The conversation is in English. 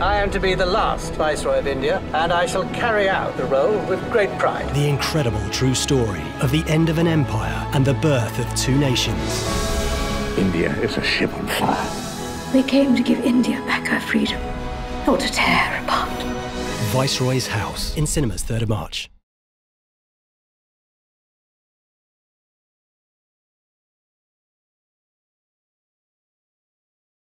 I am to be the last Viceroy of India, and I shall carry out the role with great pride. The incredible true story of the end of an empire and the birth of two nations. India is a ship on fire. We came to give India back her freedom, not to tear her apart. Viceroy's House, in cinemas 3rd of March.